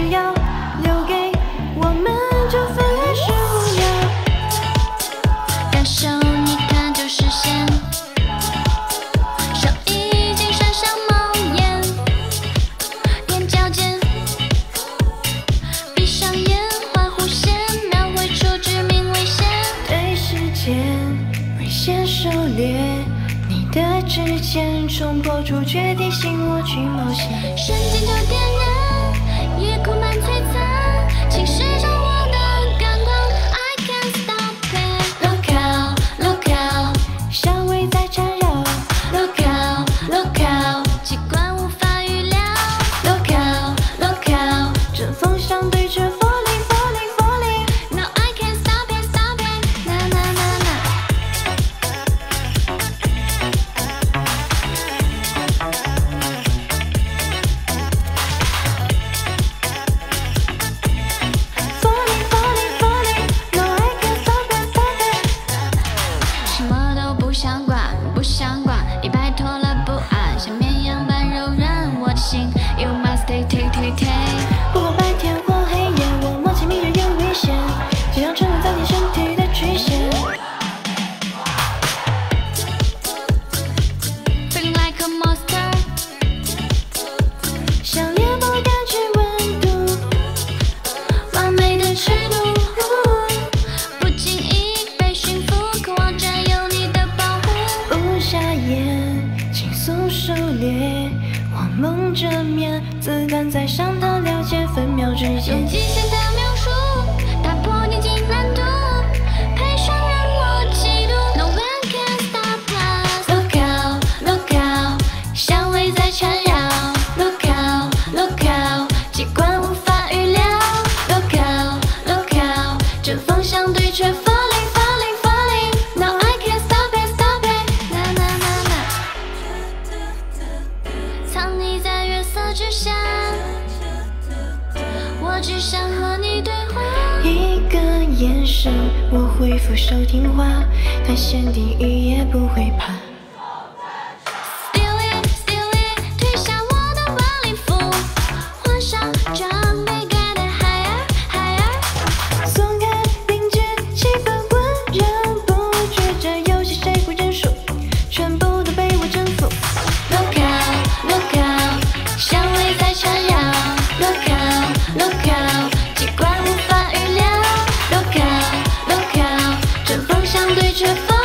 想要留给我们这份爱是无聊。 感受你看就实现，手已经闪闪冒烟，眼角尖，闭上眼画弧线，描绘出致命危险。 对时间危险狩猎，你的指尖冲破处决定性我去冒险。 瞬间就点燃，夜空满璀璨，侵蚀着我的感官。I can't stop it. Look out, look out， 香味在缠绕。 Look out, look out， 奇观无法预料。Look out, look out， 针锋相对着 falling falling falling。 No I can't stop it, stop it， na na na na。 Falling falling falling。 No I can't stop it stop it。 什么都不想管，不想管，已摆脱了不安，像绵羊般柔软我的心。You must take take take take。 不管白天或黑夜，我默契明日有危险，就像承认在你身体的曲线。 Feeling like a monster， 像猎豹感知温度， 完美的尺度，不经意被驯服，渴望占有你的保护。 不下眼，轻松狩猎，我蒙着面，子弹在上膛，了解分秒之用间。 极限的描述，打破年纪难度，配上让我嫉妒。No one can stop us。Look out, look out， 香味在缠绕。Look out, look out， 机关无法预料。Look out, look out， 针锋相对却 falling falling falling。No I can't stop it stop it， na na na na。藏匿在月色之下，我只想和你对话。 一个眼神，我恢复手听话，探险地狱也不会怕。 Steal it, steal it， 褪下我的晚礼服，换上装备，get it higher, higher。 松开并肩，气氛浑然不觉，这游戏谁会认输？全部都被我征服。 Look out, look out， 香味在缠绕。Look out, look out， 机关无法预料。Look out, look out， 针锋相对却